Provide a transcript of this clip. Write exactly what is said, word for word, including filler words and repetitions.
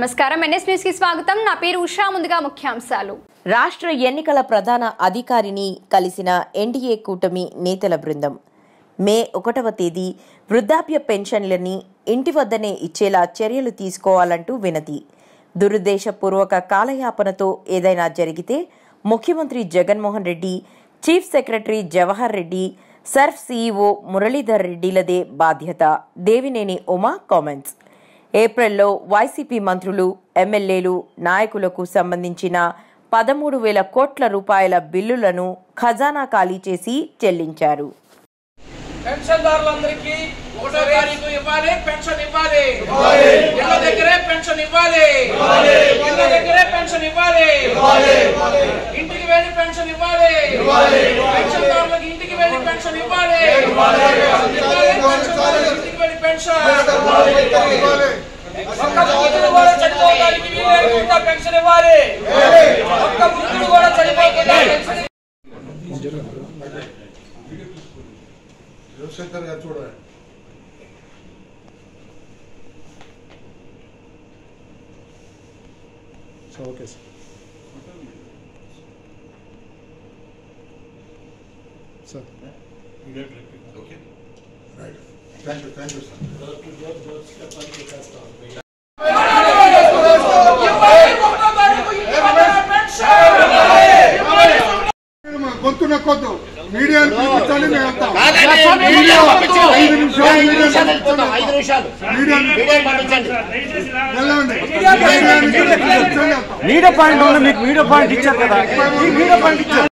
నమస్కారం NS news కి స్వాగతం నా పేరు ఉషా ముందుగా ముఖ్యాంశాలు రాష్ట్ర ఎన్నికల ప్రధాన అధికారిని కలిసిన ఎన్డీఏ కూటమి నేతల బృందం మే ఒకటవ తేదీ వృద్ధాప్య పెన్షన్లని ఇంటి వద్దనే ఇచ్చేలా చర్యలు తీసుకోవాలంటూ వినతి దురుద్దేశపూర్వక కాలయాపనతో ఏదైనా జరిగితే ముఖ్యమంత్రి Jaganmohan Reddy chief secretary Jawahar Reddy SERP CEO Muralidhar రెడ్డిలదే బాధ్యత దేవినేని ఉమా కామెంట్స్ ఏప్రిల్లో వైసీపీ మంత్రులు ఎమ్మెల్యేలు నాయకులకు సంబంధించిన పదమూడు వేల కోట్ల రూపాయల బిల్లులను ఖజానా ఖాళీ చేసి చెల్లించారు. పెన్షన్దారులందరికీ ఒకటో తారీఖు ఇవ్వాలి, పెన్షన్ ఇవ్వాలి, ఇళ్ళ దగ్గరే పెన్షన్ ఇవ్వాలి, ఇళ్ళ దగ్గరే పెన్షన్ ఇవ్వాలి, ఇంటికి వెళ్ళి పెన్షన్ ఇవ్వాలి, పెన్షన్దారులకు ఇంటికి వెళ్ళి పెన్షన్ ఇవ్వాలి, ఇంటికి వెళ్ళి పెన్షన్ ఒక్క వృద్ధుడు కూడా చనిపోవడానికి వీలేకుండా పెన్షన్ ఇవ్వాలి, ఒక్క వృద్ధుడు కూడా చనిపోకుండా పెన్షన్ శంకర్ గారు చూడండి. Okay sir sir okay right thank you thank you sir. గొంతు నొక్కొద్దు, మీడియాను పిలిపించాలి, మేము మీడియా పాయింట్ మీకు మీడియా పాయింట్ ఇచ్చారు కదా, మీడియా పాయింట్ ఇచ్చారు.